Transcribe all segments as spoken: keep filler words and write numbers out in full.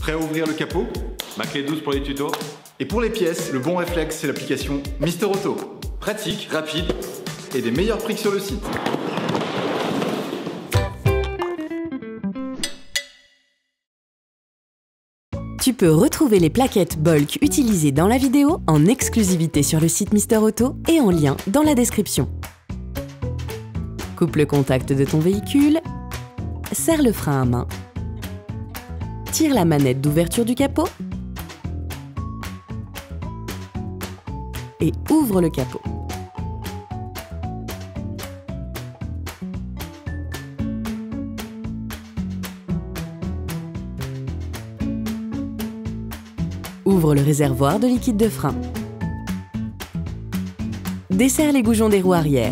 Prêt à ouvrir le capot? Ma clé douce pour les tutos. Et pour les pièces, le bon réflexe, c'est l'application Mister Auto. Pratique, rapide et des meilleurs prix que sur le site. Tu peux retrouver les plaquettes Bolk utilisées dans la vidéo en exclusivité sur le site Mister Auto et en lien dans la description. Coupe le contact de ton véhicule, serre le frein à main, tire la manette d'ouverture du capot et ouvre le capot. Ouvre le réservoir de liquide de frein. Desserre les goujons des roues arrière.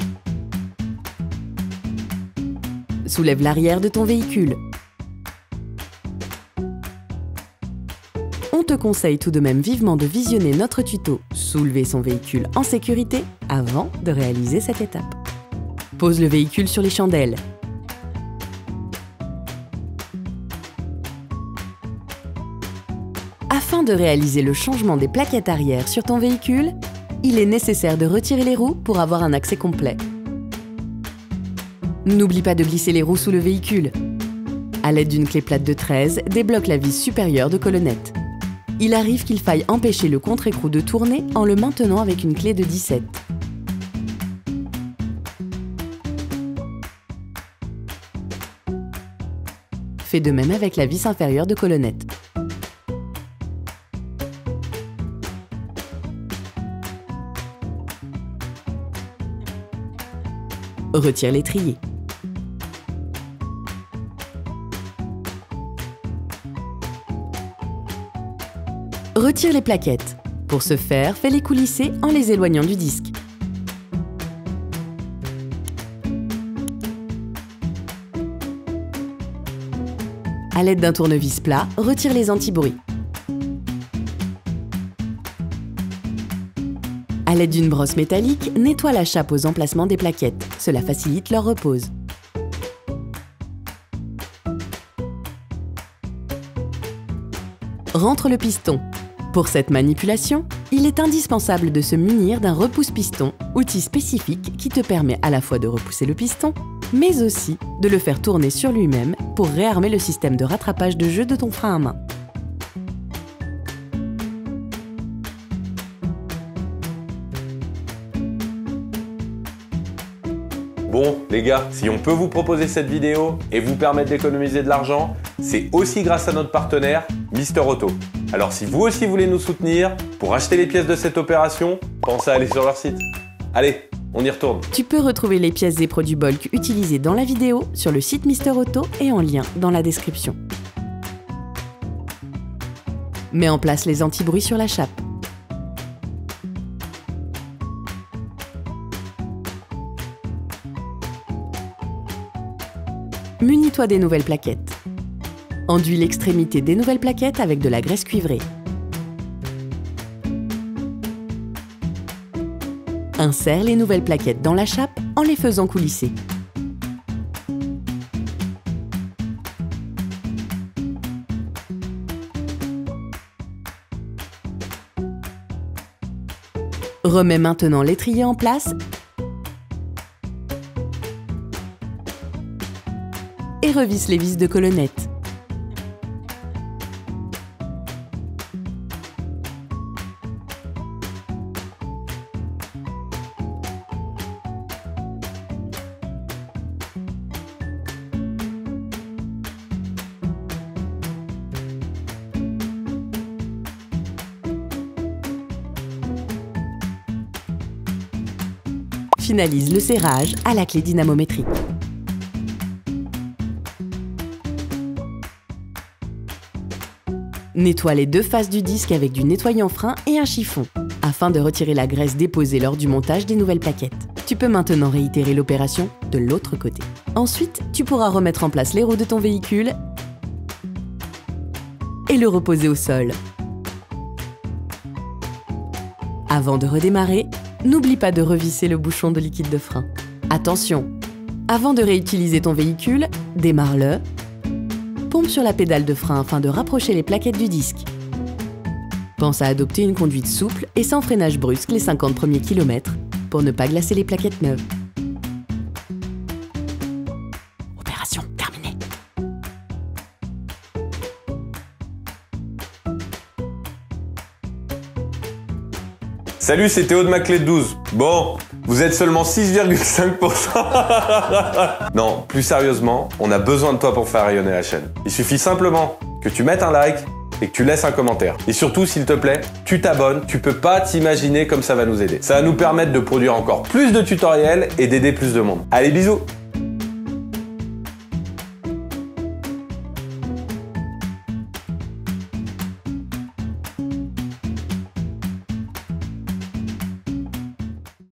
Soulève l'arrière de ton véhicule. On te conseille tout de même vivement de visionner notre tuto « Soulever son véhicule en sécurité » avant de réaliser cette étape. Pose le véhicule sur les chandelles. Afin de réaliser le changement des plaquettes arrière sur ton véhicule, il est nécessaire de retirer les roues pour avoir un accès complet. N'oublie pas de glisser les roues sous le véhicule. À l'aide d'une clé plate de treize, débloque la vis supérieure de colonnette. Il arrive qu'il faille empêcher le contre-écrou de tourner en le maintenant avec une clé de dix-sept. Fais de même avec la vis inférieure de colonnette. Retire l'étrier. Retire les plaquettes. Pour ce faire, fais-les coulisser en les éloignant du disque. À l'aide d'un tournevis plat, retire les anti-bruits. À l'aide d'une brosse métallique, nettoie la chape aux emplacements des plaquettes. Cela facilite leur repose. Rentre le piston. Pour cette manipulation, il est indispensable de se munir d'un repousse-piston, outil spécifique qui te permet à la fois de repousser le piston, mais aussi de le faire tourner sur lui-même pour réarmer le système de rattrapage de jeu de ton frein à main. Bon, les gars, si on peut vous proposer cette vidéo et vous permettre d'économiser de l'argent, c'est aussi grâce à notre partenaire, Mister Auto. Alors si vous aussi voulez nous soutenir, pour acheter les pièces de cette opération, pensez à aller sur leur site. Allez, on y retourne. Tu peux retrouver les pièces et produits Bolk utilisés dans la vidéo sur le site Mister Auto et en lien dans la description. Mets en place les anti-bruits sur la chape. Munis-toi des nouvelles plaquettes. Enduis l'extrémité des nouvelles plaquettes avec de la graisse cuivrée. Insère les nouvelles plaquettes dans la chape en les faisant coulisser. Remets maintenant l'étrier en place et revisse les vis de colonnette. Finalise le serrage à la clé dynamométrique. Nettoie les deux faces du disque avec du nettoyant frein et un chiffon, afin de retirer la graisse déposée lors du montage des nouvelles plaquettes. Tu peux maintenant réitérer l'opération de l'autre côté. Ensuite, tu pourras remettre en place les roues de ton véhicule et le reposer au sol. Avant de redémarrer, n'oublie pas de revisser le bouchon de liquide de frein. Attention, avant de réutiliser ton véhicule, démarre-le, pompe sur la pédale de frein afin de rapprocher les plaquettes du disque. Pense à adopter une conduite souple et sans freinage brusque les cinquante premiers kilomètres pour ne pas glacer les plaquettes neuves. Opération terminée. Salut, c'est Théo de ma clé de douze. Bon, vous êtes seulement six virgule cinq pour cent. Non, plus sérieusement, on a besoin de toi pour faire rayonner la chaîne. Il suffit simplement que tu mettes un like et que tu laisses un commentaire. Et surtout, s'il te plaît, tu t'abonnes. Tu peux pas t'imaginer comme ça va nous aider. Ça va nous permettre de produire encore plus de tutoriels et d'aider plus de monde. Allez, bisous!